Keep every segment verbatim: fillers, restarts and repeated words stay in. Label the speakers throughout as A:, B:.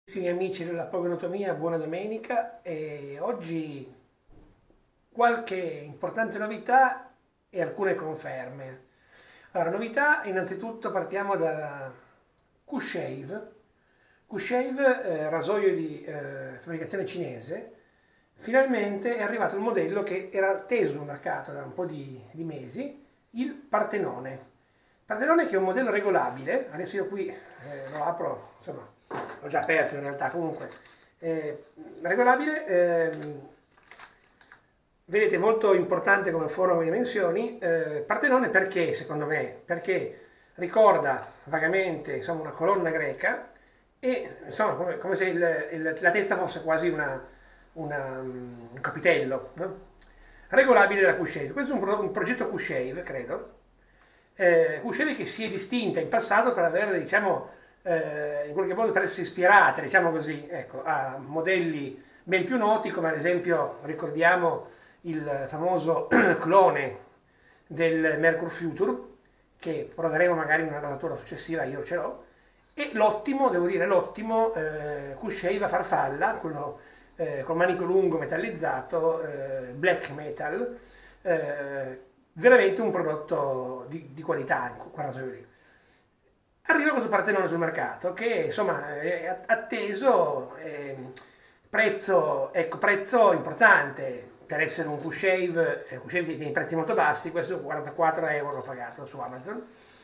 A: Carissimi amici della pogonotomia, buona domenica e oggi qualche importante novità e alcune conferme. Allora, novità, innanzitutto partiamo da Q-Shave. Q-Shave, eh, rasoio di eh, fabbricazione cinese, finalmente è arrivato il modello che era atteso sul mercato da un po' di, di mesi, il Partenone. Partenone che è un modello regolabile, adesso io qui eh, lo apro, insomma, l'ho già aperto in realtà, comunque, eh, regolabile, ehm, vedete molto importante come forma e dimensioni, eh, Partenone perché secondo me? Perché ricorda vagamente insomma, una colonna greca e insomma come, come se il, il, la testa fosse quasi una, una, un capitello, no? Regolabile da Q-Shave. Questo è un, pro, un progetto Q-Shave, credo, eh, Q-Shave che si è distinta in passato per aver, diciamo, eh, in qualche modo per essere ispirata, diciamo così, ecco, a modelli ben più noti, come ad esempio ricordiamo il famoso clone del Mercury Future, che proveremo magari in una datatura successiva, io ce l'ho, e l'ottimo, devo dire, l'ottimo eh, Q-Shave a farfalla, quello eh, con manico lungo metallizzato, eh, black metal, eh, veramente un prodotto di, di qualità in quel rasoio lì. Arriva questo Partenone sul mercato che insomma è atteso, eh, prezzo, ecco, prezzo importante per essere un Q-Shave, eh, Q-Shave tiene i prezzi molto bassi, questo quarantaquattro euro l'ho pagato su Amazon.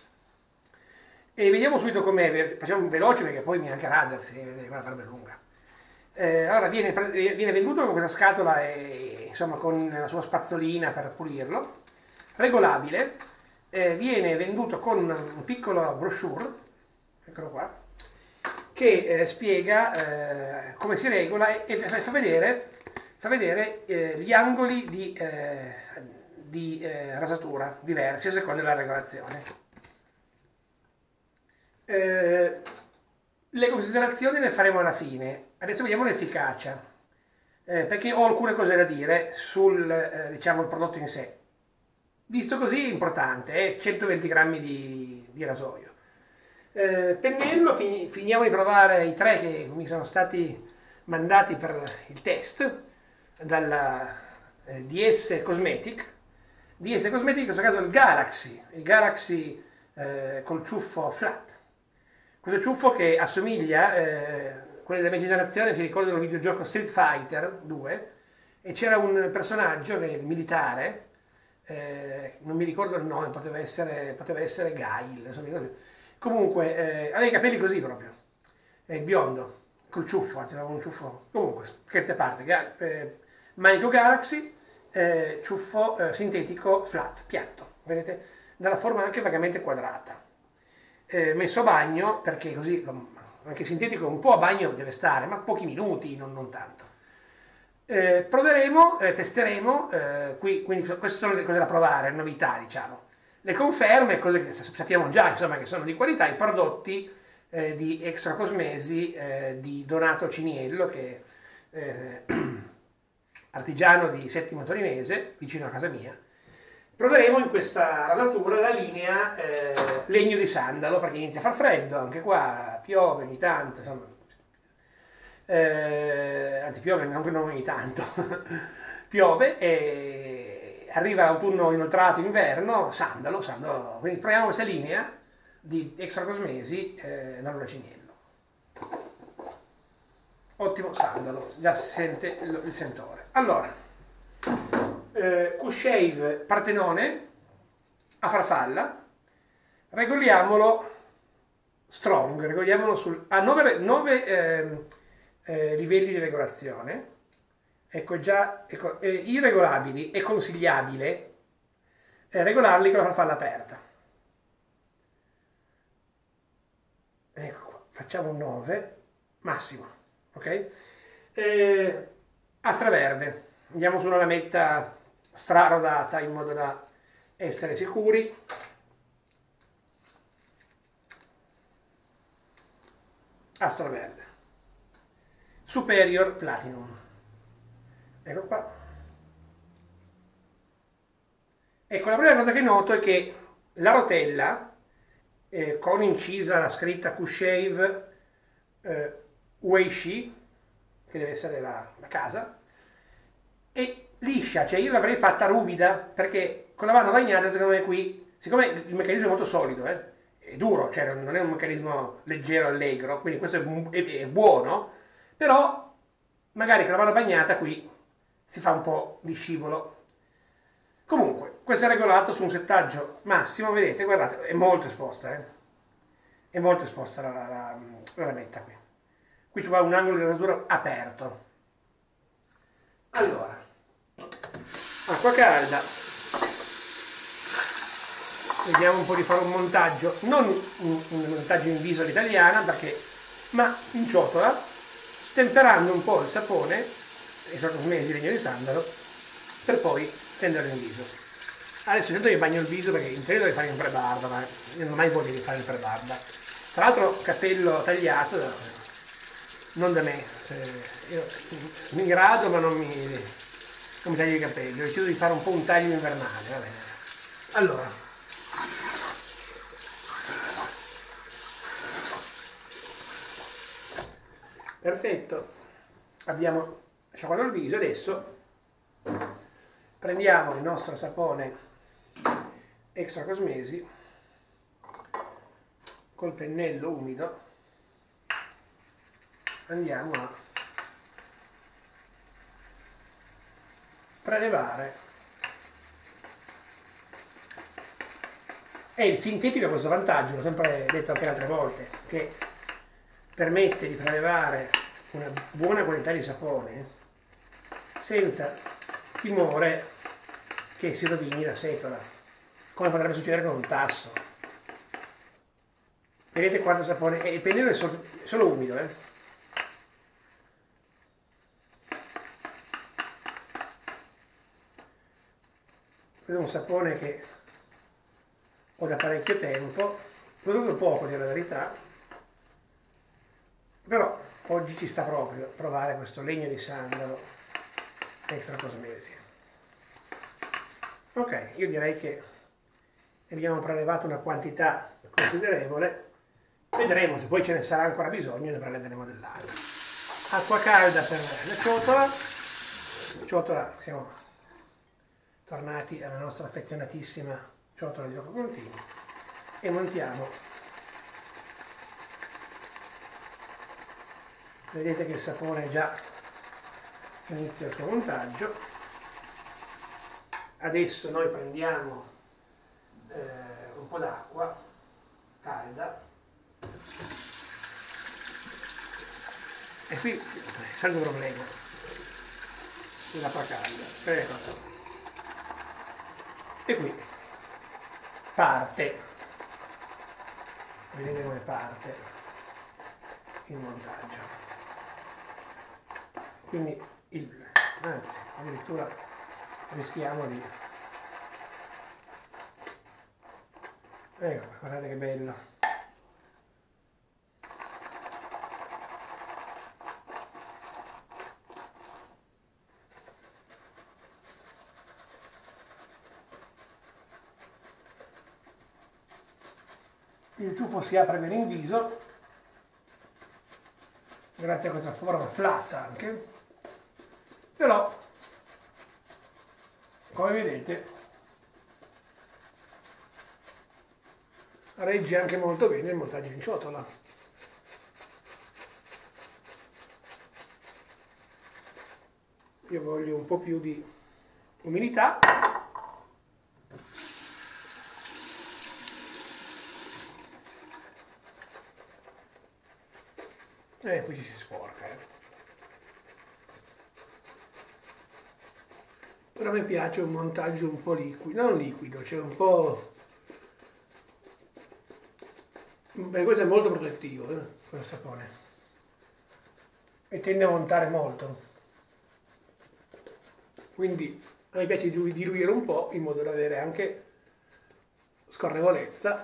A: E vediamo subito com'è, facciamo veloce perché poi mi anche radersi, guarda, sarebbe lunga. Eh, allora viene, viene venduto con questa scatola e insomma con la sua spazzolina per pulirlo, regolabile, eh, viene venduto con un piccolo brochure, eccolo qua, che eh, spiega eh, come si regola e, e fa vedere, fa vedere eh, gli angoli di, eh, di eh, rasatura diversi a seconda della regolazione. Eh, le considerazioni le faremo alla fine, adesso vediamo l'efficacia, eh, perché ho alcune cose da dire sul eh, diciamo, il prodotto in sé. Visto così è importante, è centoventi grammi di, di rasoio. Eh, pennello, fin, finiamo di provare i tre che mi sono stati mandati per il test dalla eh, D S Cosmetic. D S Cosmetic in questo caso il Galaxy, il Galaxy eh, col ciuffo flat. Questo ciuffo che assomiglia, eh, quelli della mia generazione si ricordano il videogioco Street Fighter due e c'era un personaggio che è il militare, eh, non mi ricordo il nome, poteva essere, poteva essere Gail, comunque eh, aveva i capelli così proprio, eh, biondo, col ciuffo, aveva un ciuffo, comunque scherzi a parte, ga, eh, manico Galaxy, eh, ciuffo eh, sintetico flat, piatto, vedete, dalla forma anche vagamente quadrata. Eh, messo a bagno perché così anche sintetico un po' a bagno deve stare, ma pochi minuti, non, non tanto. Eh, proveremo, eh, testeremo, eh, qui, quindi queste sono le cose da provare, novità diciamo. Le conferme, cose che sappiamo già insomma che sono di qualità, i prodotti eh, di Extra Cosmesi eh, di Donato Ciniello, che è eh, artigiano di Settimo Torinese, vicino a casa mia. Proveremo in questa rasatura la linea eh, legno di sandalo perché inizia a far freddo, anche qua piove ogni tanto, insomma, eh, anzi piove non ogni tanto, piove e arriva autunno inoltrato, inverno, sandalo, sandalo, quindi proviamo questa linea di Extra Cosmesi eh, da Luna Ciniello. Ottimo sandalo, già si sente il, il sentore. Allora, Eh, Q-Shave Partenone a farfalla, regoliamolo strong, regoliamolo sul, a nove eh, eh, livelli di regolazione, ecco già, ecco, eh, irregolabili, è consigliabile eh, regolarli con la farfalla aperta. Ecco qua, facciamo un nove, massimo, ok? Eh, astra verde, andiamo su una lametta strarodata in modo da essere sicuri. Astra verde. Superior Platinum. Ecco qua. Ecco, la prima cosa che noto è che la rotella, eh, con incisa la scritta Q-Shave, eh, Weishi, che deve essere la, la casa, e liscia, cioè io l'avrei fatta ruvida, perché con la mano bagnata secondo me qui, siccome il meccanismo è molto solido, eh, è duro, cioè non è un meccanismo leggero, allegro, quindi questo è, è, è buono, però magari con la mano bagnata qui si fa un po' di scivolo. Comunque, questo è regolato su un settaggio massimo, vedete, guardate, è molto esposta, eh? È molto esposta la, la, la, la lametta qui. Qui ci va un angolo di rasura aperto. Allora, acqua calda. Vediamo un po' di fare un montaggio, non un, un montaggio in viso all'italiana, perché, ma in ciotola, stemperando un po' il sapone, e sono mesi di legno di sandalo, per poi stenderlo in viso. Adesso intanto io bagno il viso perché in teoria dovrei fare in prebarba, ma io non ho mai voglia di fare il prebarba. Tra l'altro capello tagliato, non da me, cioè, io mi grado ma non mi, non mi taglio i capelli, ho deciso di fare un po' un taglio invernale, va bene. Allora, perfetto, abbiamo sciacquato il viso, adesso prendiamo il nostro sapone Extra Cosmesi col pennello umido, andiamo a prelevare. E il sintetico ha questo vantaggio, l'ho sempre detto anche altre volte, che permette di prelevare una buona qualità di sapone senza timore che si rovini la setola, come potrebbe succedere con un tasso. Vedete quanto sapone? E il pennello è solo, solo umido, eh? Questo è un sapone che ho da parecchio tempo, l'ho usato poco, a dire la verità, però oggi ci sta proprio provare questo legno di sandalo Extra Cosmesi. Ok, io direi che abbiamo prelevato una quantità considerevole, vedremo se poi ce ne sarà ancora bisogno, ne preleveremo dell'altra. Acqua calda per la ciotola, ciotola, siamo tornati alla nostra affezionatissima ciotola di gioco continuo e montiamo. Vedete che il sapone già inizia il suo montaggio. Adesso noi prendiamo eh, un po' d'acqua calda e qui c'è il problema dell'acqua calda. Ecco. E qui parte, vedete come parte il montaggio, quindi il, anzi addirittura rischiamo di, ecco, guardate che bello. Il ciuffo si apre bene in viso, grazie a questa forma flat anche, però, come vedete, regge anche molto bene il montaggio in ciotola. Io voglio un po' più di umidità. E qui ci si sporca, eh. Però a me piace un montaggio un po' liquido, non liquido, cioè un po'... Beh, questo è molto protettivo, eh, questo sapone. E tende a montare molto. Quindi a me piace diluire un po' in modo da avere anche scorrevolezza.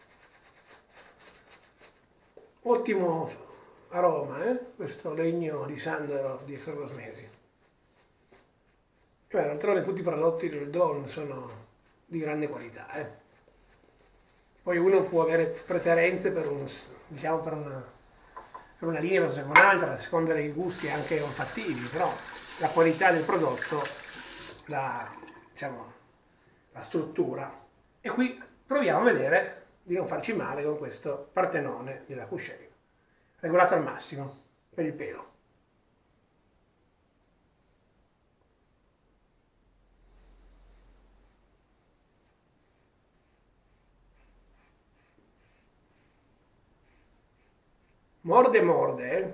A: Ottimo aroma, eh? Questo legno di sandalo di Extra Cosmesi. Cioè, d'altronde tutti i prodotti del Dawn sono di grande qualità, eh? Poi uno può avere preferenze per un, diciamo, per una, per una linea verso un'altra, a seconda dei gusti anche olfattivi, però la qualità del prodotto, la, diciamo, la struttura. E qui proviamo a vedere di non farci male con questo Partenone della Couché, regolato al massimo per il pelo. Morde morde, eh.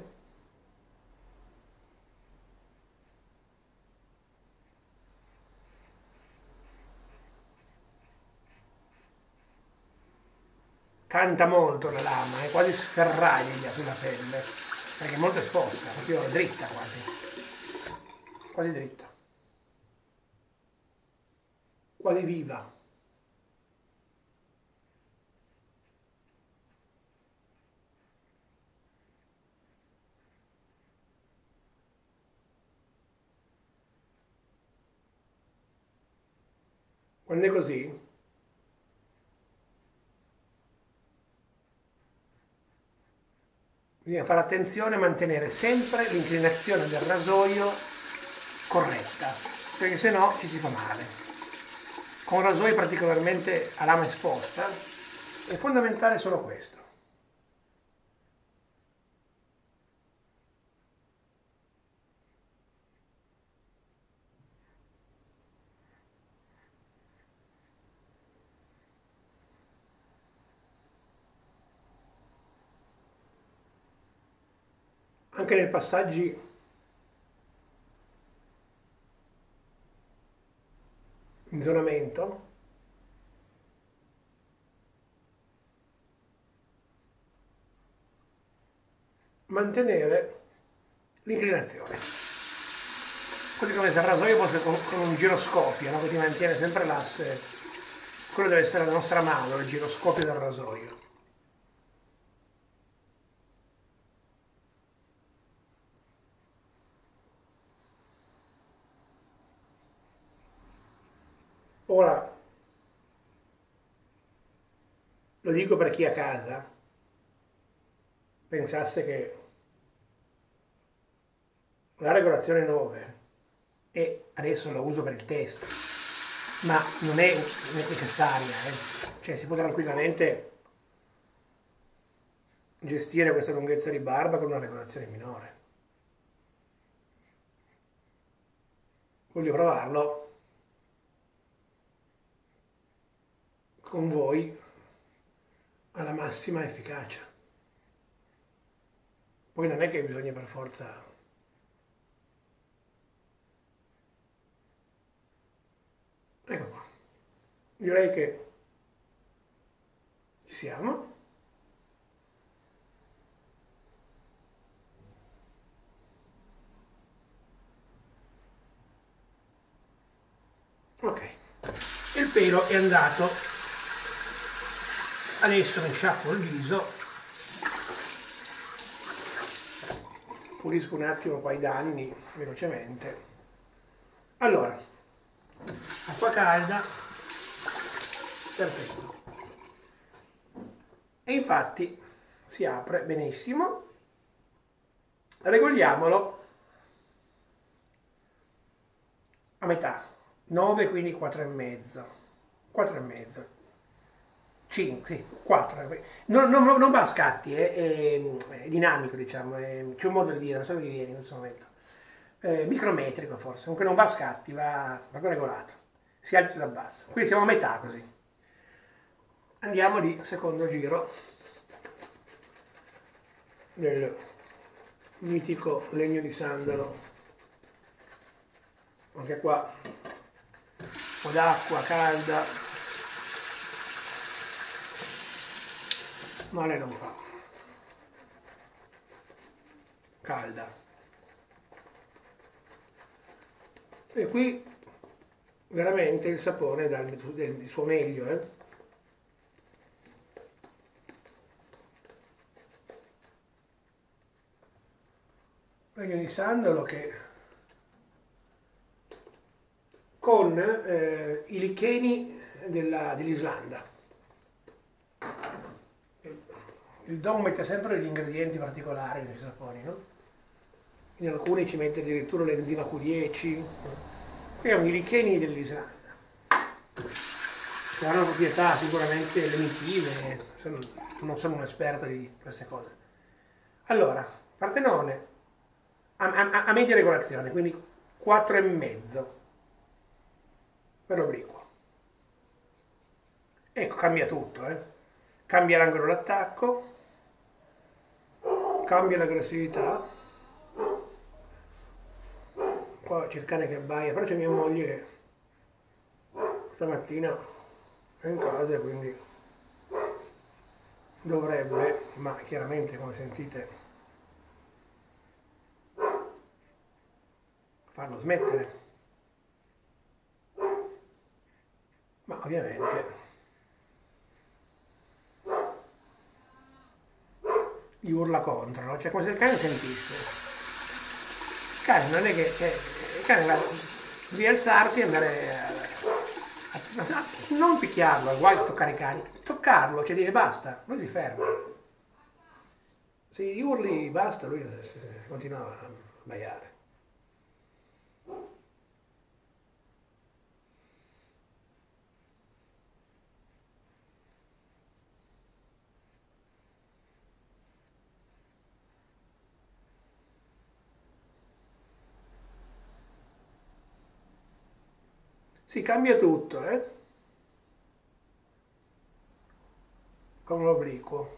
A: Canta molto la lama, è quasi sferraglia sulla pelle, perché è molto esposta, proprio dritta quasi, quasi dritta, quasi viva. Quando è così, bisogna fare attenzione a mantenere sempre l'inclinazione del rasoio corretta, perché se no ci si fa male. Con rasoi particolarmente a lama esposta è fondamentale solo questo. Anche nei passaggi in zonamento, mantenere l'inclinazione. Così come il rasoio fosse con, con un giroscopio, no? Che ti mantiene sempre l'asse. Quello deve essere la nostra mano, il giroscopio del rasoio. Ora, lo dico per chi a casa pensasse che la regolazione nove e adesso lo uso per il test, ma non è necessaria, eh? Cioè si può tranquillamente gestire questa lunghezza di barba con una regolazione minore. Voglio provarlo con voi alla massima efficacia. Poi non è che bisogna per forza. Ecco qua. Direi che ci siamo. Ok, il pelo è andato. Adesso mi sciacquo il viso, pulisco un attimo qua i danni velocemente. Allora, acqua calda, perfetto. E infatti si apre benissimo. Regoliamolo a metà, nove quindi quattro e mezzo, quattro e mezzo. cinque, sì, quattro. Non, non, non va a scatti, è, è, è dinamico, diciamo, è, c'è un modo di dire, non so che mi viene in questo momento. Eh, micrometrico forse, comunque non va a scatti, va proprio regolato. Si alza e si abbassa. Quindi siamo a metà così. Andiamo di secondo giro del mitico legno di sandalo. Anche qua un po' d'acqua calda. Male non fa. Calda. E qui veramente il sapone dà il suo meglio, eh? Legno di sandalo che con eh, i licheni dell'Islanda. il Dong mette sempre degli ingredienti particolari nei saponi, no? In alcuni ci mette addirittura l'enzima Q dieci. Qui è un licheni dell'Islanda, che hanno proprietà sicuramente lenitive, non sono un esperto di queste cose. Allora, Partenone a, a, a media regolazione, quindi quattro e mezzo per l'obliquo. Ecco, cambia tutto, eh. Cambia l'angolo d'attacco, cambia l'aggressività. Qua c'è il cane che abbaia, però c'è mia moglie che stamattina è in casa, quindi dovrebbe, ma chiaramente come sentite, farlo smettere. Ma ovviamente gli urla contro, no? Cioè come se il cane sentisse. Il cane non è che, che il cane va di alzarti e andare a, a, a, non picchiarlo, guai a toccare i cani, toccarlo, cioè dire basta, lui si ferma. Se gli urli basta, lui continua a baiare. Si cambia tutto, eh? Con l'obliquo.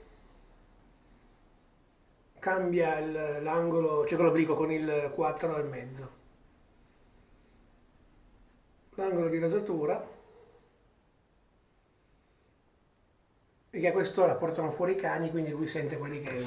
A: Cambia l'angolo, cioè con l'obliquo, con il quattro e mezzo. L'angolo di rasatura. Perché a quest'ora portano fuori i cani, quindi lui sente quelli che...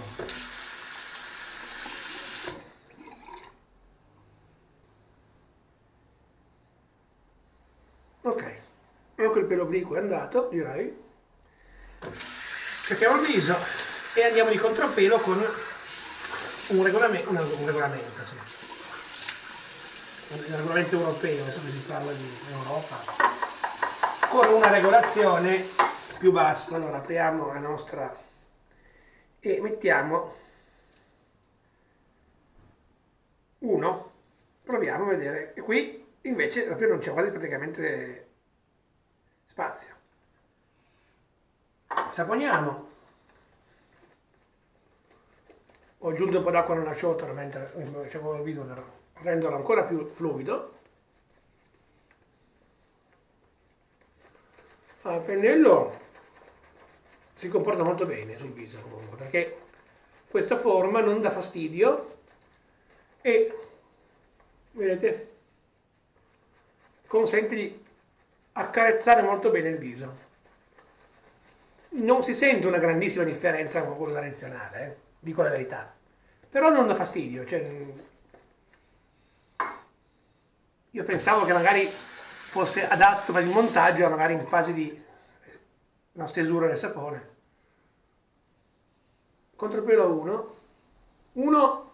A: Ok, ecco il pelo obliquo è andato, direi. Cerchiamo il viso e andiamo di contrappelo con un regolamento, un, un regolamento, sì. Un regolamento europeo, adesso che si parla di Europa, con una regolazione più bassa. Allora apriamo la nostra e mettiamo uno, proviamo a vedere, e qui invece proprio non c'è quasi praticamente spazio. Saponiamo. Ho aggiunto un po' d'acqua nella ciotola mentre facevo il viso per renderlo ancora più fluido. Il pennello si comporta molto bene sul viso comunque, perché questa forma non dà fastidio e, vedete, consente di accarezzare molto bene il viso. Non si sente una grandissima differenza con quello tradizionale, eh? Dico la verità, però non dà fastidio. Cioè, io pensavo che magari fosse adatto per il montaggio, magari in fase di una stesura nel sapone. Contropelo uno, uno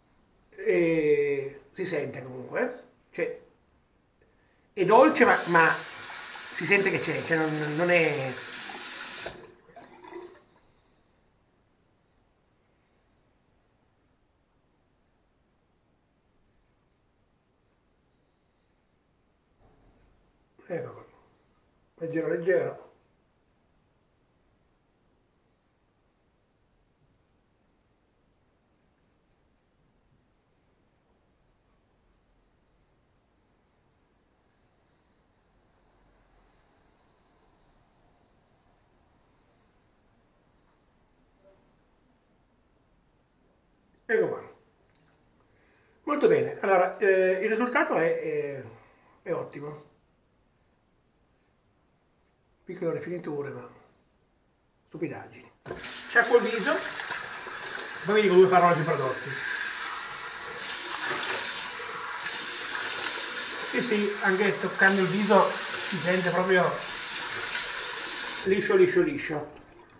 A: eh, si sente comunque, cioè è dolce ma, ma si sente che c'è, cioè non, non è... Ecco qua, leggero leggero. Ecco qua. Molto bene, allora eh, il risultato è, è, è ottimo. Piccole rifiniture, ma stupidaggini. Sciacquo il viso, poi vi dico due parole sui prodotti. Sì, sì, anche toccando il viso si sente proprio liscio, liscio, liscio.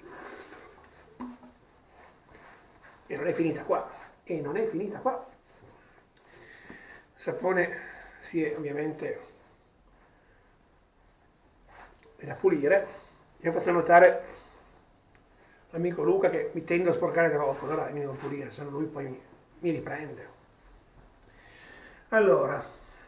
A: E non è finita qua, e non è finita qua. Il sapone si è ovviamente è da pulire. Vi ho fatto notare l'amico Luca che mi tendo a sporcare troppo, allora mi devo pulire, se no lui poi mi, mi riprende. Allora,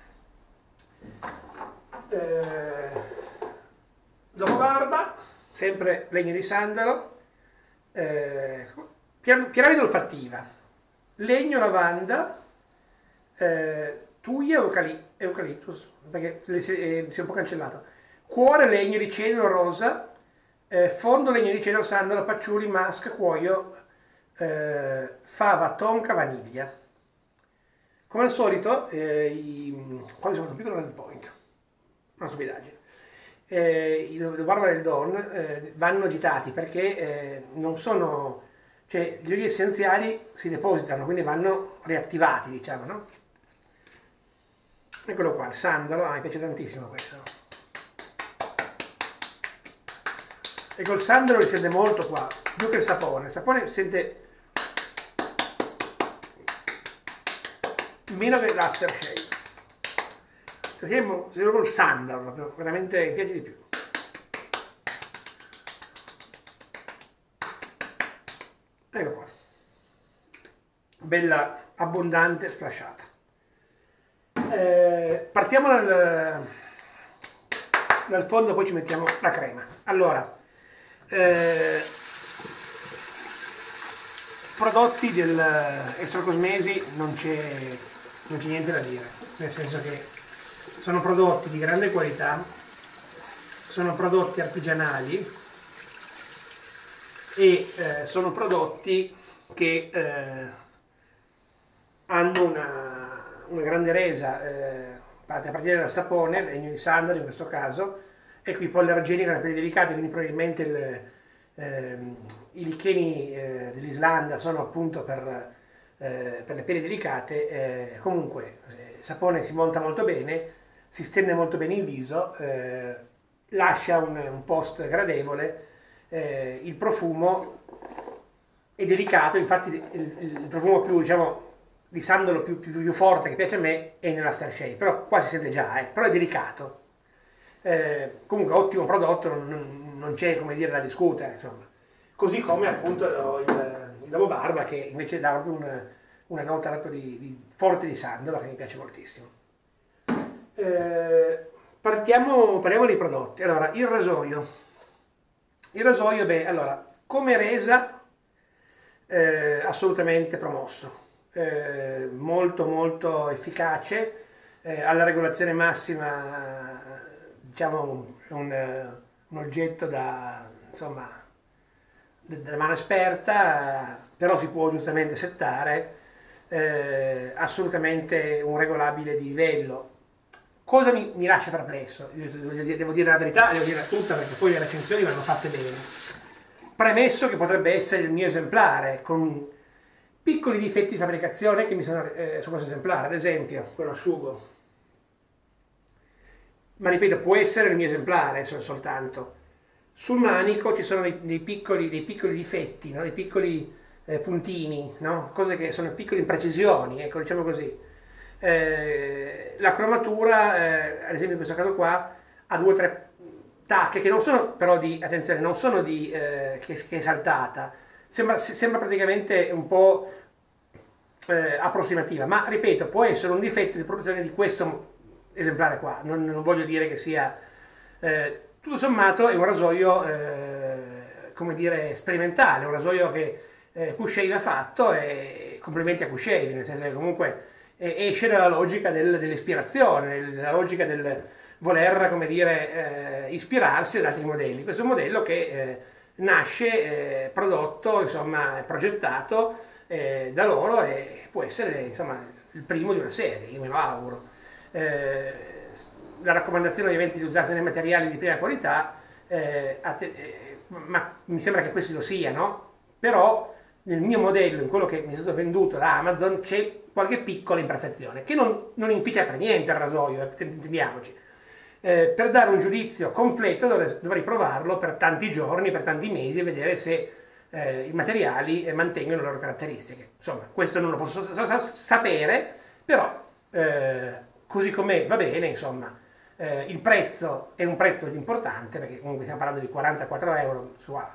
A: eh, dopo barba, sempre legno di sandalo, eh, piramide olfattiva, legno, lavanda, eh, tuia e eucali- eucaliptus, perché le- si, eh, si è un po' cancellato, cuore, legno di cedro rosa, eh, fondo, legno di cedro, sandalo, patchouli, musk, cuoio, eh, fava, tonka, vaniglia. Come al solito, eh, i, qua mi sono un piccolo red point, una stupidaggine. Eh, i barba del Don eh, vanno agitati perché eh, non sono, cioè gli oli essenziali si depositano, quindi vanno riattivati, diciamo, no? Eccolo qua, il sandalo, ah, mi piace tantissimo questo. E col sandalo si sente molto qua, più che il sapone. Il sapone si sente meno che l'aftershave. Sentiamo il sandalo, proprio, veramente mi piace di più. Ecco qua. Bella, abbondante, splashata. Eh, partiamo dal, dal fondo, poi ci mettiamo la crema. Allora, eh, prodotti del Extracosmesi non c'è non c'è niente da dire, nel senso che sono prodotti di grande qualità, sono prodotti artigianali e eh, sono prodotti che eh, hanno una, una grande resa, eh, a partire dal sapone, legno di sandalo in questo caso, e qui ipoallergenico, la pelle delicata, quindi probabilmente il, ehm, i licheni eh, dell'Islanda sono appunto per, eh, per le pelli delicate. Eh, comunque eh, il sapone si monta molto bene, si stende molto bene in viso, eh, lascia un, un post gradevole, eh, il profumo è delicato, infatti il, il profumo più, diciamo, di sandalo più, più, più forte che piace a me è nell'aftershave, però qua si sente già, eh, però è delicato. Eh, comunque ottimo prodotto, non, non c'è come dire da discutere, insomma. Così come appunto il, il Lavo Barba che invece dà proprio una, una nota proprio di, di, forte di sandalo che mi piace moltissimo. Eh, partiamo, parliamo dei prodotti. Allora, il rasoio. Il rasoio, beh, allora, come resa eh, assolutamente promosso. Eh, molto molto efficace, eh, alla regolazione massima, diciamo un, un oggetto da, insomma, da mano esperta, però si può giustamente settare, eh, assolutamente un regolabile di livello. Cosa mi, mi lascia perplesso? Devo dire la verità, devo dire tutta perché poi le recensioni vanno fatte bene. Premesso che potrebbe essere il mio esemplare, con piccoli difetti di fabbricazione che mi sono eh, su questo esemplare, ad esempio, quello asciugo. Ma ripeto, può essere il mio esemplare soltanto. Sul manico ci sono dei, dei, piccoli, dei piccoli difetti, no? Dei piccoli eh, puntini, no? Cose che sono piccole imprecisioni, ecco, diciamo così. Eh, la cromatura, eh, ad esempio in questo caso qua, ha due o tre tacche che non sono però di, attenzione, non sono di, eh, che, che è saltata, sembra, sembra praticamente un po' eh, approssimativa, ma ripeto, può essere un difetto di produzione di questo esemplare qua, non, non voglio dire che sia, eh, tutto sommato è un rasoio, eh, come dire, sperimentale, un rasoio che eh, Q-Shave ha fatto, e complimenti a Q-Shave, nel senso che comunque eh, esce dalla logica del, dell'ispirazione, dalla logica del voler, come dire, eh, ispirarsi ad altri modelli. Questo è un modello che eh, nasce, eh, prodotto, insomma, progettato eh, da loro e può essere, insomma, il primo di una serie, io me lo auguro. Eh, la raccomandazione ovviamente di usarsi dei materiali di prima qualità, eh, eh, ma mi sembra che questi lo siano, però nel mio modello, in quello che mi è stato venduto da Amazon, c'è qualche piccola imperfezione, che non, non inficia per niente il rasoio, eh, intendiamoci. Eh, per dare un giudizio completo dovrei provarlo per tanti giorni, per tanti mesi, e vedere se eh, i materiali mantengono le loro caratteristiche. Insomma, questo non lo posso sapere, però eh, così com'è va bene, insomma. Eh, il prezzo è un prezzo importante, perché comunque stiamo parlando di quarantaquattro euro su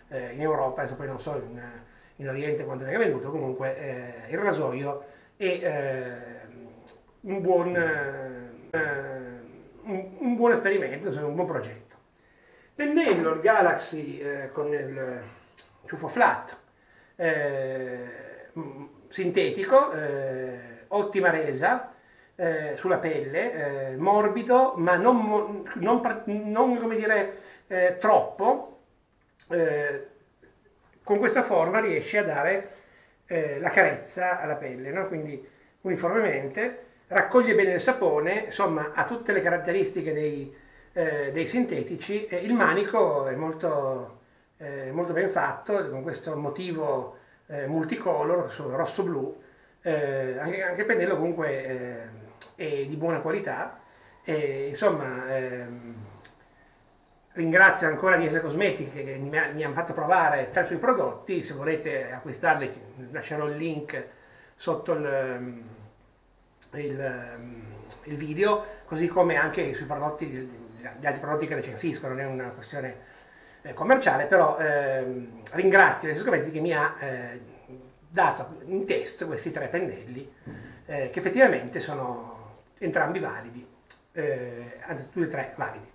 A: eh, in Europa, adesso poi non so in, in Oriente quanto venga venduto, comunque eh, il rasoio è eh, un buon, eh, un, un buon esperimento, insomma, un buon progetto. Pennello, il Galaxy eh, con il ciuffo flat, eh, sintetico, eh, ottima resa eh, sulla pelle, eh, morbido, ma non, non, non come dire, eh, troppo. Eh, con questa forma riesce a dare eh, la carezza alla pelle, no? Quindi uniformemente, raccoglie bene il sapone, insomma ha tutte le caratteristiche dei, eh, dei sintetici. E il manico è molto, eh, molto ben fatto, con questo motivo eh, multicolor, rosso-blu, eh, anche, anche il pennello comunque eh, è di buona qualità, e insomma ehm, ringrazio ancora Diese Cosmetiche che mi, mi hanno fatto provare tre suoi prodotti. Se volete acquistarli lascerò il link sotto il, il, il video, così come anche sui prodotti, gli altri prodotti che recensisco, non è una questione eh, commerciale, però ehm, ringrazio Diese Cosmetiche che mi ha eh, dato in test questi tre pennelli eh, che effettivamente sono entrambi validi, eh, anzi tutti e tre validi.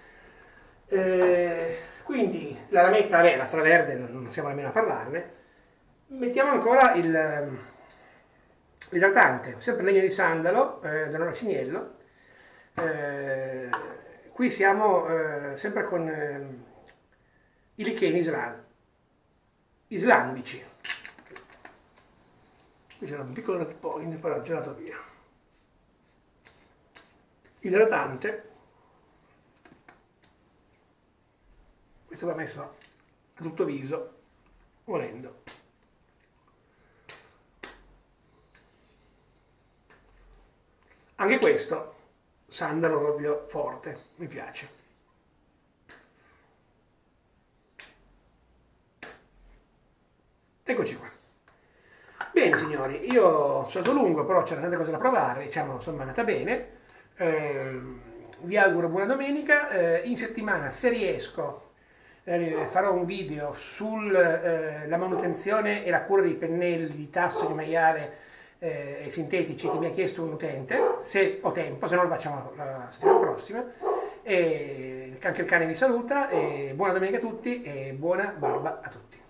A: Eh, quindi la lametta, vabbè, la straverde non siamo nemmeno a parlarne. Mettiamo ancora il, l'idratante, sempre legno di sandalo, eh, da Ciniello. Eh, qui siamo eh, sempre con eh, i licheni island, islandici. Qui c'era un piccolo red point, poi l'ho girato via. Idratante. Questo va messo a tutto viso, volendo. Anche questo, sandalo proprio forte, mi piace. Eccoci qua. Bene signori, io sono stato lungo, però c'erano tante cose da provare, diciamo, insomma è andata bene. Eh, vi auguro buona domenica. Eh, in settimana, se riesco, Eh, farò un video sulla eh, manutenzione e la cura dei pennelli di tasso di maiale eh, sintetici che mi ha chiesto un utente, se ho tempo, se no lo facciamo la settimana prossima. E anche il cane vi saluta, e buona domenica a tutti e buona barba a tutti.